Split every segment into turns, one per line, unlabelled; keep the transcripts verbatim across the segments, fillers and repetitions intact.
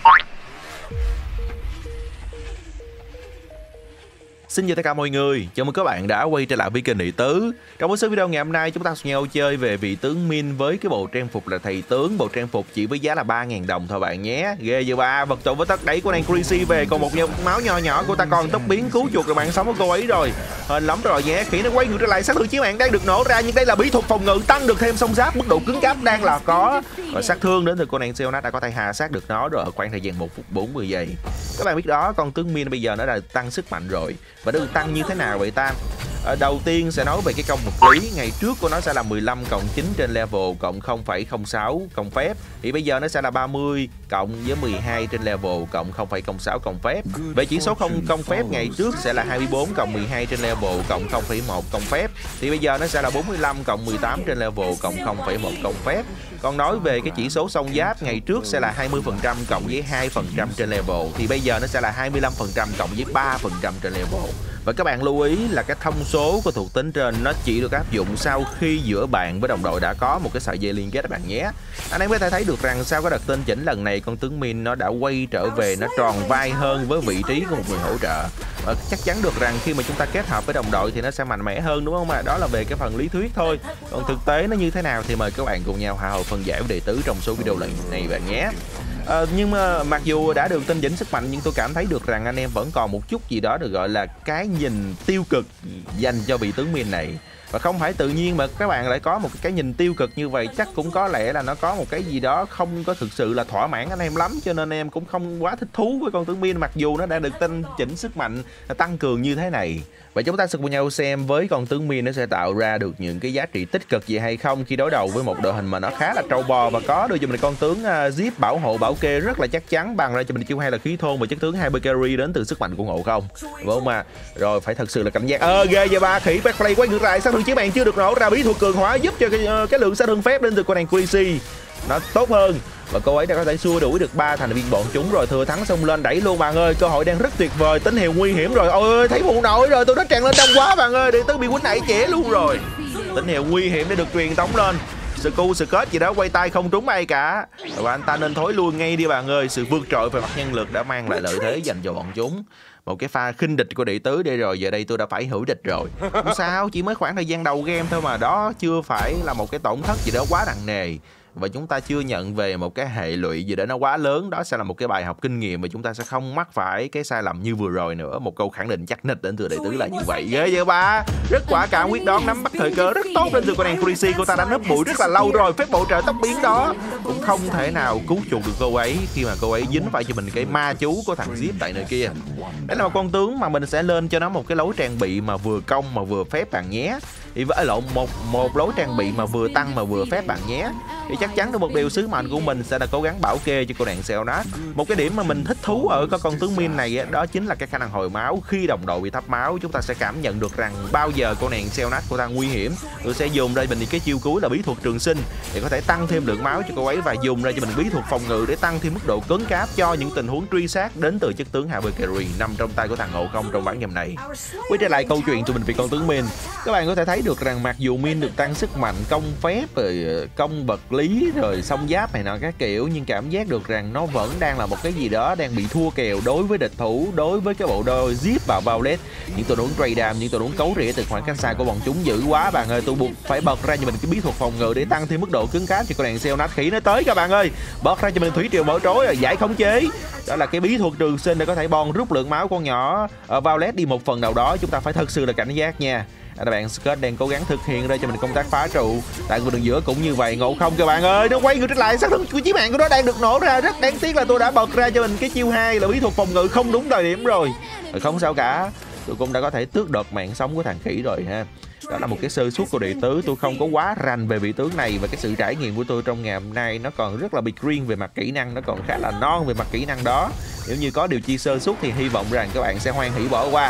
Xin chào tất cả mọi người, chào mừng các bạn đã quay trở lại với kênh Đệ Tứ. Trong số video ngày hôm nay chúng ta sẽ nhau chơi về vị tướng Min với cái bộ trang phục là thầy tướng. Bộ trang phục chỉ với giá là ba nghìn đồng thôi bạn nhé. Ghê giờ ba, vật tộn với tất đẩy của nàng Chrissy về. Còn một nhông máu nhỏ nhỏ của ta còn tốc biến cứu chuột rồi bạn sống của cô ấy rồi. Hên lắm rồi nhé, khi nó quay ngược trở lại sát thương chiến mạng đang được nổ ra. Nhưng đây là bí thuật phòng ngự tăng được thêm song giáp, mức độ cứng cáp đang là có. Rồi sát thương đến từ cô nàng Xeonat đã có thể hạ sát được nó rồi ở khoảng thời gian một phút bốn mươi giây. Các bạn biết đó, con tướng Min bây giờ nó đã tăng sức mạnh rồi. Và nó được tăng như thế nào vậy ta? Ở đầu tiên sẽ nói về cái công vật lý. Ngày trước của nó sẽ là mười lăm cộng chín trên level cộng không phẩy không sáu công phép. Thì bây giờ nó sẽ là ba mươi cộng với mười hai trên level cộng không phẩy không sáu công phép. Về chỉ số không công phép ngày trước sẽ là hai mươi bốn cộng mười hai trên level cộng không phẩy một công phép. Thì bây giờ nó sẽ là bốn mươi lăm cộng mười tám trên level cộng không phẩy một công phép. Còn nói về cái chỉ số song giáp ngày trước sẽ là hai mươi phần trăm cộng với hai phần trăm trên level. Thì bây giờ nó sẽ là hai mươi lăm phần trăm cộng với ba phần trăm trên level. Và các bạn lưu ý là cái thông số của thuộc tính trên nó chỉ được áp dụng sau khi giữa bạn với đồng đội đã có một cái sợi dây liên kết các bạn nhé. Anh em có thể thấy được rằng sau cái đợt tinh chỉnh lần này con tướng Min nó đã quay trở về, nó tròn vai hơn với vị trí của một người hỗ trợ. Và chắc chắn được rằng khi mà chúng ta kết hợp với đồng đội thì nó sẽ mạnh mẽ hơn đúng không ạ? Đó là về cái phần lý thuyết thôi. Còn thực tế nó như thế nào thì mời các bạn cùng nhau hạ hầu phân giải với Đệ Tứ trong số video lần này bạn nhé. À, nhưng mà mặc dù đã được tinh chỉnh sức mạnh nhưng tôi cảm thấy được rằng anh em vẫn còn một chút gì đó được gọi là cái nhìn tiêu cực dành cho vị tướng Min này. Và không phải tự nhiên mà các bạn lại có một cái nhìn tiêu cực như vậy, chắc cũng có lẽ là nó có một cái gì đó không có thực sự là thỏa mãn anh em lắm, cho nên em cũng không quá thích thú với con tướng Min mặc dù nó đã được tinh chỉnh sức mạnh tăng cường như thế này. Và chúng ta sẽ cùng nhau xem với con tướng Min nó sẽ tạo ra được những cái giá trị tích cực gì hay không khi đối đầu với một đội hình mà nó khá là trâu bò và có đưa cho mình con tướng uh, Zip bảo hộ bảo kê rất là chắc chắn, bằng ra cho mình chiêu hay là khí thôn và chất tướng Hyper Carry đến từ sức mạnh của Ngộ Không. Đúng không mà? Rồi phải thật sự là cảnh giác. Ờ ghê vậy ba, khỉ Backplay quay ngược lại, sát thương chiến mạng chưa được nổ ra, bí thuật cường hóa giúp cho cái, uh, cái lượng sát thương phép đến từ con nàng Chrissy nó tốt hơn. Và cô ấy đã có thể xua đuổi được ba thành viên bọn chúng rồi, thừa thắng xông lên đẩy luôn bạn ơi, cơ hội đang rất tuyệt vời, tín hiệu nguy hiểm rồi. Ôi ơi, thấy mụ nổi rồi, tôi nó tràn lên đông quá bạn ơi, Đệ Tứ bị quýnh nảy chẻ luôn rồi. Tín hiệu nguy hiểm để được truyền tống lên. Scu Scott gì đó quay tay không trúng ai cả. Và anh ta nên thối lui ngay đi bạn ơi, sự vượt trội về mặt nhân lực đã mang lại lợi thế dành cho bọn chúng. Một cái pha khinh địch của Đệ Tứ đây rồi, giờ đây tôi đã phải hữu địch rồi. Không sao, chỉ mới khoảng thời gian đầu game thôi mà, đó chưa phải là một cái tổn thất gì đó quá nặng nề. Và chúng ta chưa nhận về một cái hệ lụy gì đó nó quá lớn. Đó sẽ là một cái bài học kinh nghiệm và chúng ta sẽ không mắc phải cái sai lầm như vừa rồi nữa. Một câu khẳng định chắc nịch đến từ Đệ Tứ là như vậy. Ghê vậy ba, rất quả cảm quyết đoán nắm bắt thời cơ rất tốt đến từ con nàng Chrissy. Cô ta đã nấp bụi rất là lâu rồi, phép bổ trợ tốc biến đó cũng không thể nào cứu chuộc được cô ấy khi mà cô ấy dính phải cho mình cái ma chú của thằng Zip tại nơi kia. Đấy là một con tướng mà mình sẽ lên cho nó một cái lối trang bị mà vừa công mà vừa phép bạn nhé. Thì với lộn một một lối trang bị mà vừa tăng mà vừa phép bạn nhé. Thì chắc chắn được một điều sứ mệnh của mình sẽ là cố gắng bảo kê cho cô nàng Xeonat. Một cái điểm mà mình thích thú ở cái con tướng Min này đó chính là cái khả năng hồi máu. Khi đồng đội bị thấp máu, chúng ta sẽ cảm nhận được rằng bao giờ cô nàng Xeonat cô ta nguy hiểm, tôi sẽ dùng đây mình cái chiêu cuối là bí thuật trường sinh để có thể tăng thêm lượng máu cho cô ấy và dùng ra cho mình bí thuật phòng ngự để tăng thêm mức độ cứng cáp cho những tình huống truy sát đến từ chất tướng Hyper Carry nằm trong tay của thằng Ngộ Không trong ván game này. Quay trở lại câu chuyện tụi mình về con tướng Min, các bạn có thể thấy được rằng mặc dù Min được tăng sức mạnh, công phép, rồi công vật lý, rồi song giáp này nọ các kiểu, nhưng cảm giác được rằng nó vẫn đang là một cái gì đó đang bị thua kèo đối với địch thủ, đối với cái bộ đôi Zip và Violet. Những tình huống trade đam, những tình huống cấu rỉa từ khoảng cách xa của bọn chúng dữ quá bạn ơi, tôi buộc phải bật ra cho mình cái bí thuật phòng ngự để tăng thêm mức độ cứng cáp cho con nàng Xeonat. Khỉ nó tới các bạn ơi, bật ra cho mình thủy triều mở trối rồi giải khống chế. Đó là cái bí thuật trường sinh để có thể bon rút lượng máu con nhỏ ở Violet đi một phần nào đó. Chúng ta phải thật sự là cảnh giác nha. Các bạn Scott đang cố gắng thực hiện ra cho mình công tác phá trụ tại khu đường giữa cũng như vậy. Ngộ Không các bạn ơi, nó quay ngược trở lại, sát thương của chí mạng của nó đang được nổ ra. Rất đáng tiếc là tôi đã bật ra cho mình cái chiêu hai là bí thuật phòng ngự không đúng thời điểm rồi. Rồi không sao cả, tôi cũng đã có thể tước đoạt mạng sống của thằng khỉ rồi ha. Đó là một cái sơ suất của Đệ Tứ, tôi không có quá rành về vị tướng này và cái sự trải nghiệm của tôi trong ngày hôm nay nó còn rất là big green về mặt kỹ năng, nó còn khá là non về mặt kỹ năng đó. Nếu như có điều chi sơ suất thì hy vọng rằng các bạn sẽ hoan hỉ bỏ qua.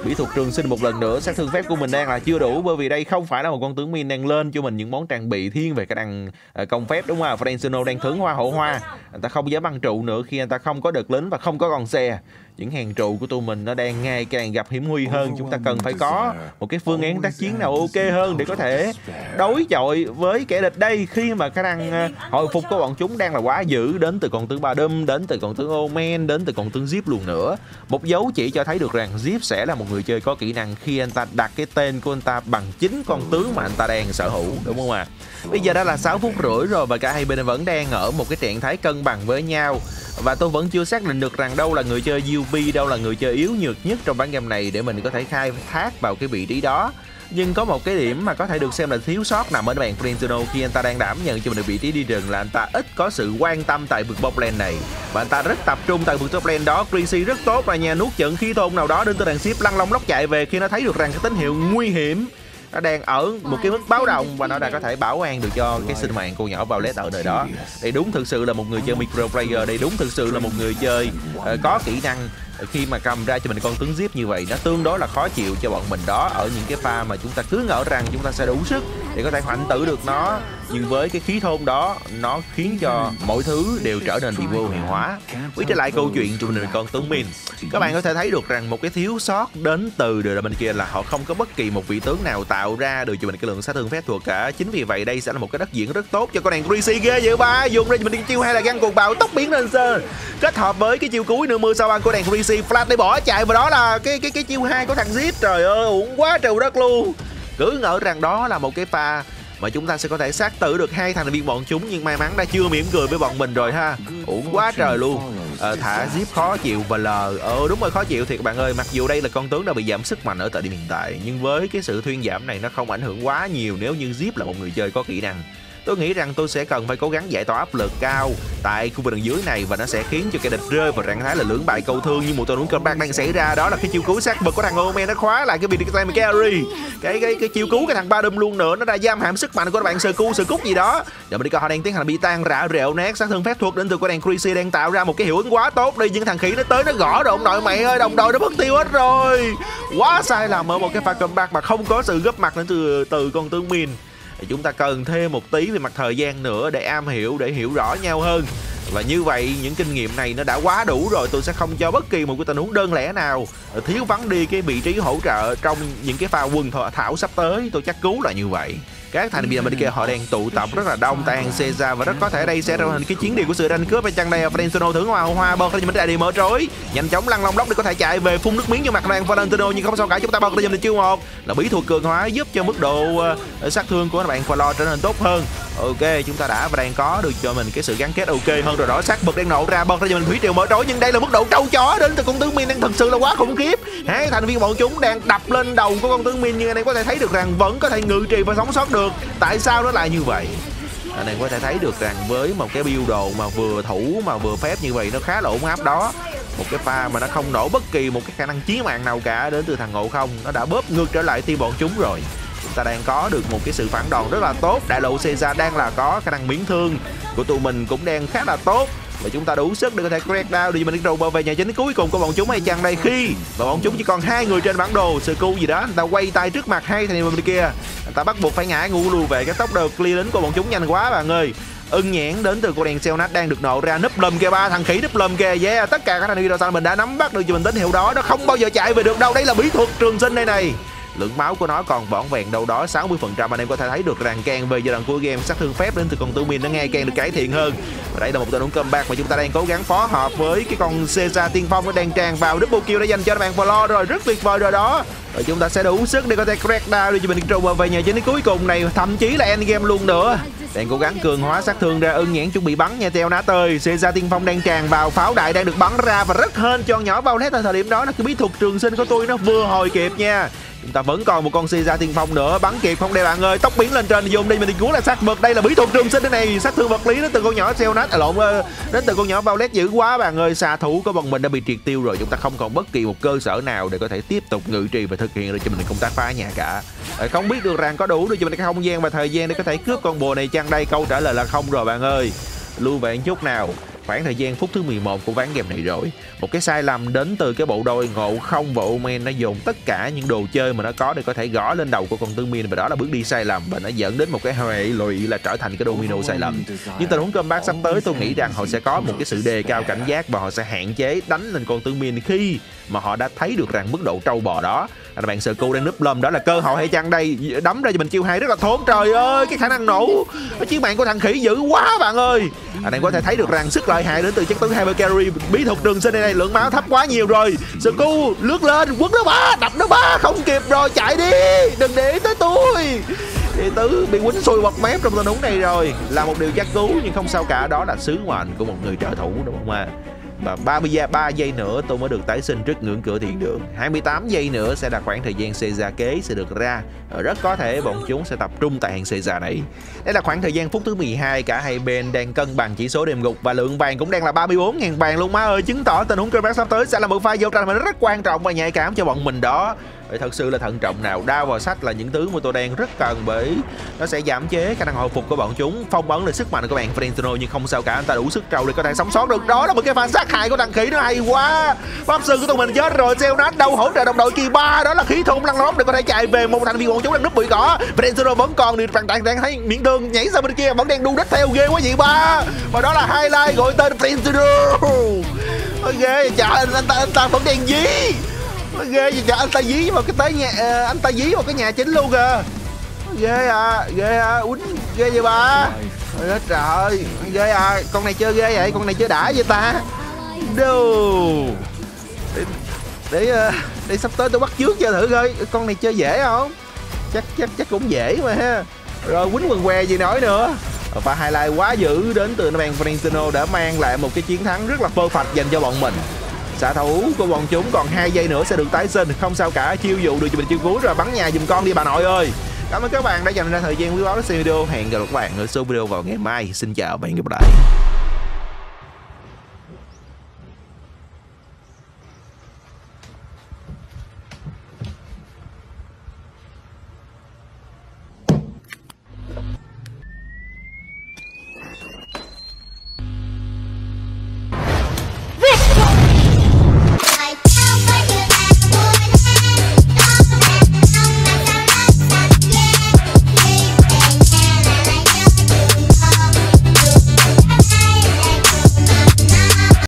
Bí thuật trường sinh một lần nữa, sát thương phép của mình đang là chưa đủ, bởi vì đây không phải là một con tướng min đang lên cho mình những món trang bị thiên về khả năng uh, công phép, đúng không? Francino đang thưởng hoa hậu hoa, anh ta không dám băng trụ nữa khi anh ta không có đợt lính và không có con xe. Những hàng trụ của tụi mình nó đang ngày càng gặp hiểm nguy hơn, chúng ta cần phải có một cái phương án tác chiến nào ok hơn để có thể đối chọi với kẻ địch đây, khi mà khả năng uh, hồi phục của bọn chúng đang là quá dữ, đến từ con tướng Ba Đâm, đến từ con tướng Omen, đến từ con tướng Zip luôn nữa. Một dấu chỉ cho thấy được rằng Zip sẽ là một người chơi có kỹ năng khi anh ta đặt cái tên của anh ta bằng chính con tướng mà anh ta đang sở hữu, đúng không ạ? À? Bây giờ đã là sáu phút rưỡi rồi và cả hai bên vẫn đang ở một cái trạng thái cân bằng với nhau, và tôi vẫn chưa xác định được rằng đâu là người chơi u pê, đâu là người chơi yếu nhược nhất trong ván game này để mình có thể khai thác vào cái vị trí đó. Nhưng có một cái điểm mà có thể được xem là thiếu sót nằm ở bạn Francino khi anh ta đang đảm nhận cho mình được vị trí đi rừng là anh ta ít có sự quan tâm tại vực bot lane này, và anh ta rất tập trung tại vực top lane đó. Chrissy rất tốt là nhà nuốt trận khí thôn nào đó đến từ đàn ship lăn long lóc chạy về khi nó thấy được rằng cái tín hiệu nguy hiểm nó đang ở một cái mức báo động và nó đã có thể bảo an được cho cái sinh mạng cô nhỏ Violet ở nơi đó. Đây đúng thực sự là một người chơi micro player, đây đúng thực sự là một người chơi uh, có kỹ năng. Khi mà cầm ra cho mình con tướng Zip như vậy nó tương đối là khó chịu cho bọn mình đó, ở những cái pha mà chúng ta cứ ngỡ rằng chúng ta sẽ đủ sức để có thể hoành tử được nó, nhưng với cái khí thôn đó nó khiến cho mọi thứ đều trở nên bị vô hiệu hóa. Quay trở lại câu chuyện cho mình con tướng Min, các bạn có thể thấy được rằng một cái thiếu sót đến từ đội bên kia là họ không có bất kỳ một vị tướng nào tạo ra được cho mình cái lượng sát thương phép thuật cả. Chính vì vậy đây sẽ là một cái đất diễn rất tốt cho con nàng Chrissy ghê vậy ba, dùng ra cho mình cái chiêu hay là găng cuồng bạo tốc biến lên sơ, kết hợp với cái chiêu cuối nửa mưa sao băng của nàng Chrissy flash để bỏ chạy, và đó là cái cái cái chiêu hai của thằng Zip. Trời ơi, uổng quá trời đất luôn. Cứ ngỡ rằng đó là một cái pha mà chúng ta sẽ có thể sát tử được hai thành viên bọn chúng, nhưng may mắn đã chưa mỉm cười với bọn mình rồi ha. Uổng quá trời luôn. Ờ, thả Zip khó chịu và lờ. Ờ đúng rồi, khó chịu thiệt bạn ơi. Mặc dù đây là con tướng đã bị giảm sức mạnh ở thời điểm hiện tại, nhưng với cái sự thuyên giảm này nó không ảnh hưởng quá nhiều nếu như Zip là một người chơi có kỹ năng. Tôi nghĩ rằng tôi sẽ cần phải cố gắng giải tỏa áp lực cao tại khu vực đường dưới này, và nó sẽ khiến cho kẻ địch rơi vào trạng thái là lưỡng bại câu thương như một tình huống comeback đang xảy ra. Đó là cái chiêu cứu sát bực của thằng Omen, nó khóa lại cái vị trí carry, cái cái cái chiêu cứu cái thằng Ba Đâm luôn nữa, nó đã giam hãm sức mạnh của các bạn sờ cu sờ cút gì đó. Giờ mình đi coi họ đang tiến hành bị tan rã rệu nát, sát thương phép thuật đến từ của đàn Chrissy đang tạo ra một cái hiệu ứng quá tốt đi, nhưng thằng khỉ nó tới nó gõ rồi ông nội mày ơi, đồng đội nó mất tiêu hết rồi. Quá sai lầm ở một cái pha comeback mà không có sự góp mặt đến từ từ con tướng Min. Chúng ta cần thêm một tí về mặt thời gian nữa để am hiểu, để hiểu rõ nhau hơn. Và như vậy những kinh nghiệm này nó đã quá đủ rồi. Tôi sẽ không cho bất kỳ một cái tình huống đơn lẻ nào thiếu vắng đi cái vị trí hỗ trợ trong những cái pha quân thảo sắp tới. Tôi chắc cứu là như vậy. Các thành viên bên kia họ đang tụ tập rất là đông tại hàng Caesar, và rất có thể đây sẽ trở thành cái chiến điều của sự tranh cướp. Bên chăng đây Francino thưởng hoa hoa bật ra cho mình đại đi mở trối, nhanh chóng lăn long lóc để có thể chạy về phun nước miếng cho mặt đoàn Valentino, nhưng không sao cả. Chúng ta bật ra cho mình chiêu một là bí thuật cường hóa giúp cho mức độ uh, sát thương của các bạn Flo trở nên tốt hơn. Ok, chúng ta đã và đang có được cho mình cái sự gắn kết ok hơn rồi đó. Sát bật đang nổ ra, bật ra cho mình thủy triều mở trối, nhưng đây là mức độ trâu chó đến từ con tướng Min đang thực sự là quá khủng khiếp. Hai thành viên bọn chúng đang đập lên đầu của con tướng Min, nhưng anh em có thể thấy được rằng vẫn có thể ngự trì và sống sót được. Tại sao nó lại như vậy? Anh em có thể thấy được rằng với một cái build đồ mà vừa thủ mà vừa phép như vậy nó khá là ổn áp đó. Một cái pha mà nó không nổ bất kỳ một cái khả năng chí mạng nào cả đến từ thằng Ngộ Không, nó đã bóp ngược trở lại team bọn chúng rồi. Chúng ta đang có được một cái sự phản đòn rất là tốt. Đại lộ Caesar đang là có khả năng miễn thương của tụi mình cũng đang khá là tốt, và chúng ta đủ sức để có thể crack down để mình đầu về nhà chính cuối cùng của bọn chúng hay chăng đây, khi và bọn chúng chỉ còn hai người trên bản đồ sơ cu gì đó. Anh ta quay tay trước mặt hai thằng bên kia, anh ta bắt buộc phải ngã ngu lùi về. Cái tốc độ clear đến của bọn chúng nhanh quá bạn ơi. Ưng nhãn đến từ cô đèn Selnat đang được nổ ra, núp lùm kia ba thằng khỉ núp lùm kia. Yeah, tất cả các thành viên đội mình đã nắm bắt được cho mình tín hiệu đó, nó không bao giờ chạy về được đâu. Đây là bí thuật trường sinh đây này. Lượng máu của nó còn vỏn vẹn đâu đó sáu mươi phần trăm. Anh em có thể thấy được rằng càng về giai đoạn cuối game, sát thương phép đến từ con tướng Min nó ngày càng được cải thiện hơn. Và đây là một tình huống comeback mà chúng ta đang cố gắng phó hợp với cái con Caesar tiên phong, nó đang tràn vào double kill để dành cho bạn Flo rồi, rất tuyệt vời rồi đó. Rồi chúng ta sẽ đủ sức để có thể crack down đi cho mình trâu về nhà chính cuối cùng này, thậm chí là end game luôn nữa. Đang cố gắng cường hóa sát thương ra. Ưng nhãn chuẩn bị bắn nha Teo Nát ơi. Caesar tiên phong đang tràn vào, pháo đại đang được bắn ra và rất hên cho nhỏ Violet ở thời điểm đó. Là cái bí thuật trường sinh của tôi nó vừa hồi kịp nha. Chúng ta vẫn còn một con Caesar tiên phong nữa, bắn kịp không đây bạn ơi. Tốc biến lên trên dùng đi mình đi cứu là sát vật. Đây là bí thuật trường sinh thế này, sát thương vật lý đến từ con nhỏ Selnat, à lộn, đến từ con nhỏ Violet dữ quá bạn ơi. Xạ thủ của bọn mình đã bị triệt tiêu rồi, chúng ta không còn bất kỳ một cơ sở nào để có thể tiếp tục ngự trì và thực hiện được cho mình công tác phá nhà cả. Không biết được rằng có đủ được cho mình cái không gian và thời gian để có thể cướp con bồ này chăng đây? Câu trả lời là không rồi bạn ơi. Lưu về chút nào. khoảng thời gian phút thứ mười một của ván game này rồi. Một cái sai lầm đến từ cái bộ đôi Ngộ Không và Omen, nó dùng tất cả những đồ chơi mà nó có để có thể gõ lên đầu của con tướng Min, và đó là bước đi sai lầm và nó dẫn đến một cái hệ lụy là trở thành cái domino sai lầm. Nhưng tình huống comeback sắp tới tôi nghĩ rằng họ sẽ có một cái sự đề cao cảnh giác và họ sẽ hạn chế đánh lên con tướng Min khi mà họ đã thấy được rằng mức độ trâu bò đó. Là bạn Sơ Cu đang núp lum, đó là cơ hội hay chăng đây? Đấm ra cho mình chiêu hai rất là thốn, trời ơi cái khả năng nổ chiến mạng của thằng khỉ dữ quá bạn ơi. Anh em có thể thấy được rằng sức lợi hại đến từ chất tướng Hyper Carry, bí thuật đường sinh này lượng máu thấp quá nhiều rồi. Sơ Cu lướt lên quấn nó ba, đập nó ba, không kịp rồi, chạy đi, đừng để ý tới tôi. Đệ tứ bị quýnh xui bọt mép trong tình huống này rồi, là một điều chắc cú nhưng không sao cả, đó là sứ mệnh của một người trợ thủ đúng không ạ? Và ba mươi ba giây nữa tôi mới được tái sinh trước ngưỡng cửa thiên đường. hai mươi tám giây nữa sẽ là khoảng thời gian Caesar kế sẽ được ra. Rất có thể bọn chúng sẽ tập trung tại hàng Caesar này. Đây là khoảng thời gian phút thứ mười hai, cả hai bên đang cân bằng chỉ số đêm gục và lượng vàng cũng đang là ba mươi bốn nghìn vàng luôn má ơi, chứng tỏ tình huống comeback sắp tới sẽ là một pha giao tranh mà rất quan trọng và nhạy cảm cho bọn mình đó. Vậy thật sự là thận trọng nào, đao vào sách là những thứ mà tôi đang rất cần, bởi nó sẽ giảm chế khả năng hồi phục của bọn chúng, phong ấn lên sức mạnh của bạn Valentino, nhưng không sao cả, anh ta đủ sức trâu để có thể sống sót được. Đó là một cái pha sát hại của thằng khỉ, nó hay quá. Pháp sư của tụi mình chết rồi, Xeonat đâu hỗ trợ đồng đội kỳ ba, đó là khí thôn lăn lóc để có thể chạy về một thành viên bọn chúng đang núp bụi cỏ. Valentino vẫn còn thì bạn đang thấy miễn đường nhảy sang bên kia vẫn đang đu đích theo, ghê quá vậy ba. Và đó là highlight gọi tên Valentino. Ôi ghê, chà, anh, anh, ta, anh ta vẫn đang dí. Ghê gì trời, anh ta dí vào cái tới nhà, anh ta dí vào cái nhà chính luôn kìa. Ghê à, ghê à, uýnh ghê vậy ba. Ôi trời, ghê à, con này chơi ghê vậy, con này chơi đã vậy ta. Đâu. Để để, để sắp tới tôi bắt chước chơi thử coi, con này chơi dễ không? Chắc chắc chắc cũng dễ mà ha. Rồi quýnh quần què gì nói nữa. Và highlight quá dữ đến từ bạn Valentino đã mang lại một cái chiến thắng rất là perfect dành cho bọn mình. Xạ thủ của bọn chúng còn hai giây nữa sẽ được tái sinh, không sao cả, chiêu dụ được cho mình chiêu cuối rồi, bắn nhà giùm con đi bà nội ơi. Cảm ơn các bạn đã dành ra thời gian quý báu để xem video. Hẹn gặp lại các bạn ở số video vào ngày mai. Xin chào và hẹn gặp lại.